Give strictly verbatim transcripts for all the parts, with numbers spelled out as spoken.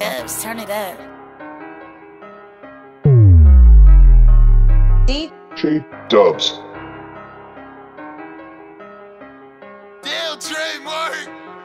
Dubs, turn it up. D J Dubs. Damn, trademark.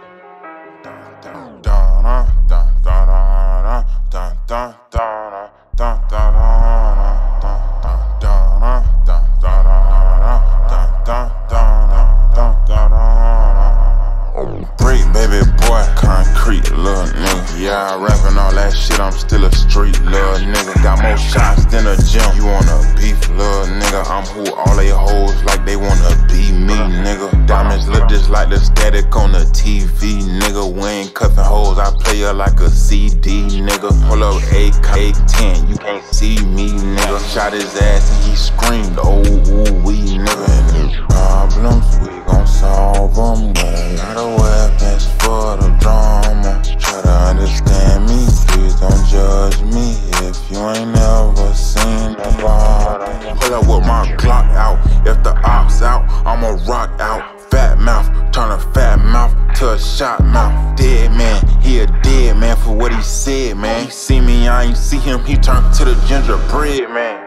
Break, baby boy, concrete, little nigga. Yeah, I rapping all that shit, I'm still a street, little nigga. Got more shots than a gym. You wanna beef, little nigga? I'm who all they hoes like they wanna be me, nigga. Diamonds look just like the static on the T V, nigga. We ain't cuffing hoes, I play her like a C D, nigga. Pull up A K ten, you can't see me, nigga. Shot his ass and he screamed, oh, ooh, wee, nigga. And the problems, we gon' solve them, but a lot of weapons for the drama. Try to understand me, please don't judge me if you ain't never seen the bottom. Pull up with my Glock out, if the ops out, I'ma rock out. Fat mouth, turn a fat mouth to a shot mouth. Dead man, he a dead man for what he said, man. He see me, I ain't see him, he turned to the gingerbread man.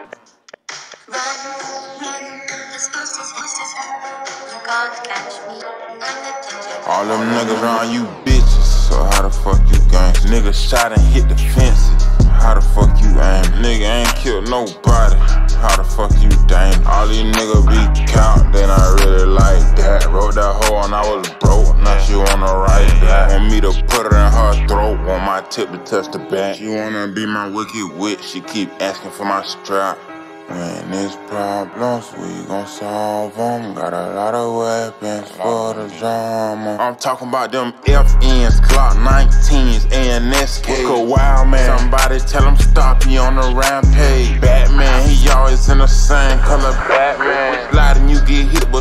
All them niggas around you bitches, so how the fuck you gang? Nigga shot and hit the fences, how the fuck you aim? Nigga ain't killed nobody, how the fuck you dang? All these niggas be count, they not really like that. Wrote that hoe and I was broke, now she wanna write that. Want me to put her in her throat, want my tip to touch the back. She wanna be my wicked witch, she keep asking for my strap. When there's problems, we gon' solve them. Got a lot of weapons for the drama. I'm talking about them F Ns, Glock nineteens, A N S K. Look a wild man, somebody tell him stop, he on a rampage. Batman, he always in the same color Batman. Sliding, you get hit, but